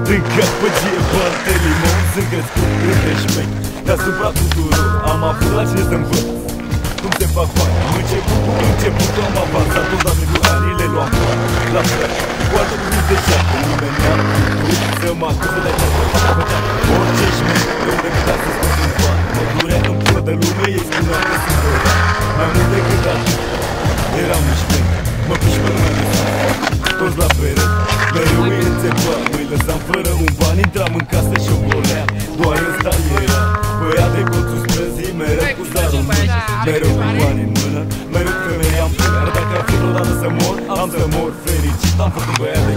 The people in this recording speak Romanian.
În capăgie bate limon. Sunt crescut între șmeci, deasupra tuturor am avut la cine să-mi văd cum se fac bani. Început am avansat, tot la cu anii le luam la fel. Cu altă cuvinte șapte, nimeni n-a putut să mă acuze de această fată. Orice șmeci, de unde putea să scot un bani. Mă durea în pură de lume, ei spuneau că sunt rău. Mai mult decât atât, eram un șmeci, mă piși pe lumea de sus, toți la perete. Mereu îi înțepam, îi lăsam fără un ban. Intram în casă și o goleam, doar ăsta era băiat de colțul străzii, mereu cu zarul în mână, mereu cu bani în mână, mereu femeia în până. Dar dacă ar fi vreodată să mor, am să mor fericit. Am fost un băiat